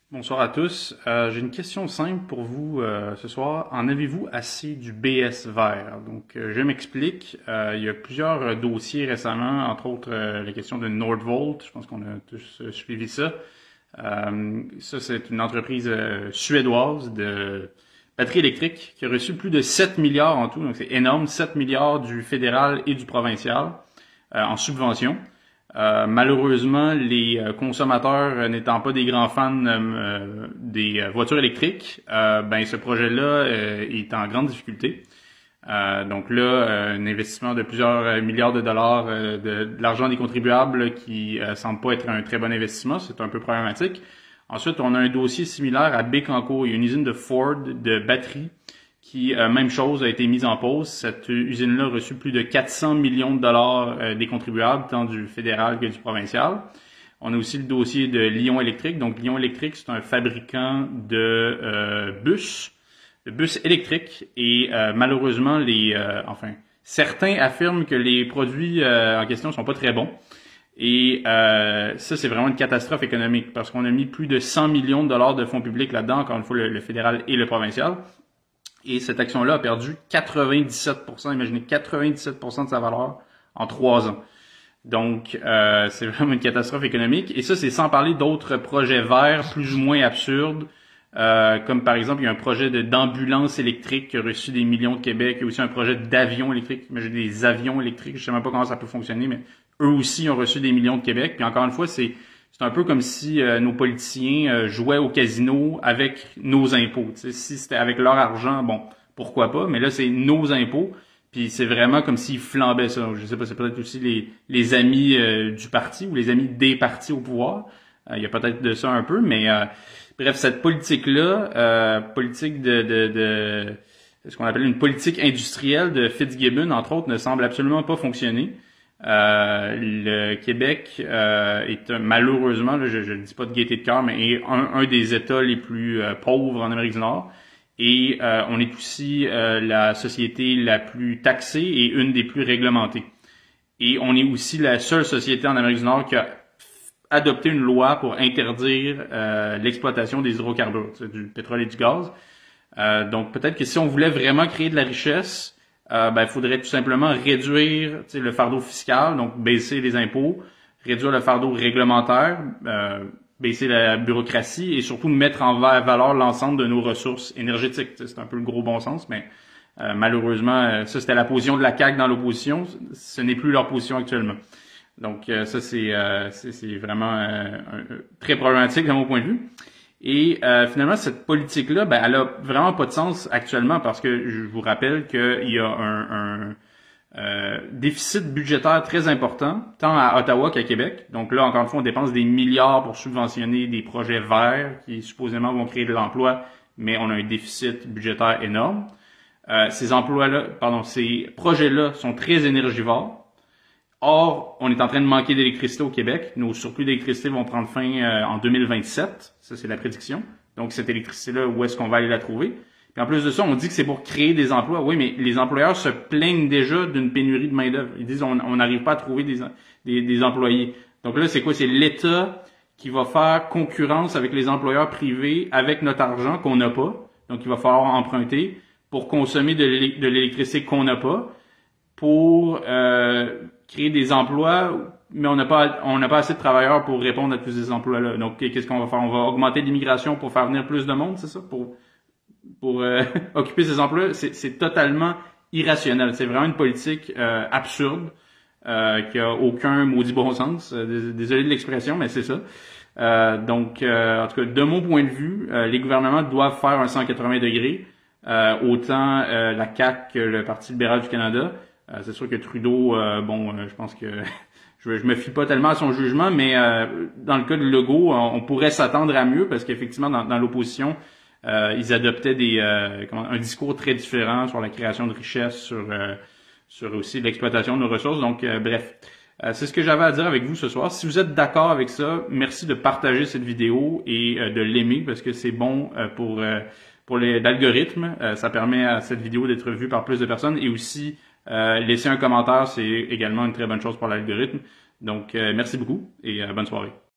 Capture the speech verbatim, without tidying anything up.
Bonsoir à tous. Euh, j'ai une question simple pour vous euh, ce soir. En avez-vous assez du B S vert? Donc, euh, je m'explique. Euh, il y a plusieurs dossiers récemment, entre autres euh, la question de Nordvolt. Je pense qu'on a tous euh, suivi ça. Euh, ça, c'est une entreprise euh, suédoise de batterie électrique qui a reçu plus de sept milliards en tout. Donc, c'est énorme, sept milliards du fédéral et du provincial euh, en subvention. Euh, malheureusement, les euh, consommateurs euh, n'étant pas des grands fans euh, des euh, voitures électriques, euh, ben ce projet-là euh, est en grande difficulté. Euh, donc là, euh, un investissement de plusieurs milliards de dollars euh, de, de l'argent des contribuables qui euh, semble pas être un très bon investissement, c'est un peu problématique. Ensuite, on a un dossier similaire à Bécancour. Il y a une usine de Ford de batterie qui, euh, même chose, a été mise en pause. Cette usine-là a reçu plus de quatre cents millions de dollars euh, des contribuables, tant du fédéral que du provincial. On a aussi le dossier de Lion Électrique. Donc, Lion Électrique, c'est un fabricant de euh, bus, de bus électriques. Et euh, malheureusement, les, euh, enfin, certains affirment que les produits euh, en question sont pas très bons. Et euh, ça, c'est vraiment une catastrophe économique parce qu'on a mis plus de cent millions de dollars de fonds publics là-dedans, encore une fois, le, le fédéral et le provincial. Et cette action-là a perdu quatre-vingt-dix-sept pour cent, imaginez quatre-vingt-dix-sept pour cent de sa valeur en trois ans. Donc, euh, c'est vraiment une catastrophe économique. Et ça, c'est sans parler d'autres projets verts plus ou moins absurdes, euh, comme par exemple, il y a un projet de d'ambulance électrique qui a reçu des millions de Québec. Il y a aussi un projet d'avion électrique, imaginez des avions électriques, je sais même pas comment ça peut fonctionner, mais eux aussi ont reçu des millions de Québec. Puis encore une fois, c'est C'est un peu comme si euh, nos politiciens euh, jouaient au casino avec nos impôts. T'sais, si c'était avec leur argent, bon, pourquoi pas, mais là, c'est nos impôts, puis c'est vraiment comme s'ils flambaient ça. Je sais pas, c'est peut-être aussi les, les amis euh, du parti ou les amis des partis au pouvoir. Euh, il y a peut-être de ça un peu, mais euh, bref, cette politique-là, euh, politique de, de, de ce qu'on appelle une politique industrielle de Fitzgibbon, entre autres, ne semble absolument pas fonctionner. Euh, le Québec euh, est un, malheureusement, là, je ne dis pas de gaieté de cœur, mais est un, un des États les plus euh, pauvres en Amérique du Nord. Et euh, on est aussi euh, la société la plus taxée et une des plus réglementées. Et on est aussi la seule société en Amérique du Nord qui a adopté une loi pour interdire euh, l'exploitation des hydrocarbures, du pétrole et du gaz. Euh, donc peut-être que si on voulait vraiment créer de la richesse, Euh, ben, il faudrait tout simplement réduire le fardeau fiscal, donc baisser les impôts, réduire le fardeau réglementaire, euh, baisser la bureaucratie et surtout mettre en valeur l'ensemble de nos ressources énergétiques. C'est un peu le gros bon sens, mais euh, malheureusement, ça c'était la position de la C A Q dans l'opposition, ce n'est plus leur position actuellement. Donc euh, ça c'est euh, c'est vraiment euh, un, très problématique de mon point de vue. Et euh, finalement, cette politique-là, ben, elle a vraiment pas de sens actuellement parce que je vous rappelle qu'il y a un, un euh, déficit budgétaire très important, tant à Ottawa qu'à Québec. Donc là, encore une fois, on dépense des milliards pour subventionner des projets verts qui supposément vont créer de l'emploi, mais on a un déficit budgétaire énorme. Euh, ces emplois-là, pardon, ces projets-là sont très énergivores. Or, on est en train de manquer d'électricité au Québec. Nos surplus d'électricité vont prendre fin euh, en deux mille vingt-sept. Ça, c'est la prédiction. Donc, cette électricité-là, où est-ce qu'on va aller la trouver? Puis en plus de ça, on dit que c'est pour créer des emplois. Oui, mais les employeurs se plaignent déjà d'une pénurie de main-d'œuvre. Ils disent on n'arrive pas à trouver des, des, des employés. Donc là, c'est quoi? C'est l'État qui va faire concurrence avec les employeurs privés avec notre argent qu'on n'a pas. Donc, il va falloir emprunter pour consommer de l'électricité qu'on n'a pas, pour euh, créer des emplois, mais on n'a pas on n'a pas assez de travailleurs pour répondre à tous ces emplois-là. Donc, qu'est-ce qu'on va faire? On va augmenter l'immigration pour faire venir plus de monde, c'est ça? Pour pour euh, occuper ces emplois? C'est totalement irrationnel. C'est vraiment une politique euh, absurde, euh, qui a aucun maudit bon sens. Désolé de l'expression, mais c'est ça. Euh, donc, euh, en tout cas, de mon point de vue, euh, les gouvernements doivent faire un cent quatre-vingts degrés, euh, autant euh, la C A Q que le Parti libéral du Canada. Euh, c'est sûr que Trudeau, euh, bon, euh, je pense que je, je me fie pas tellement à son jugement, mais euh, dans le cas de Legault, on, on pourrait s'attendre à mieux parce qu'effectivement, dans, dans l'opposition, euh, ils adoptaient des euh, comment, un discours très différent sur la création de richesses, sur euh, sur aussi l'exploitation de nos ressources. Donc, euh, bref, euh, c'est ce que j'avais à dire avec vous ce soir. Si vous êtes d'accord avec ça, merci de partager cette vidéo et euh, de l'aimer parce que c'est bon euh, pour euh, pour l'algorithme. Euh, ça permet à cette vidéo d'être vue par plus de personnes et aussi Euh, laisser un commentaire, c'est également une très bonne chose pour l'algorithme. Donc, euh, merci beaucoup et euh, bonne soirée.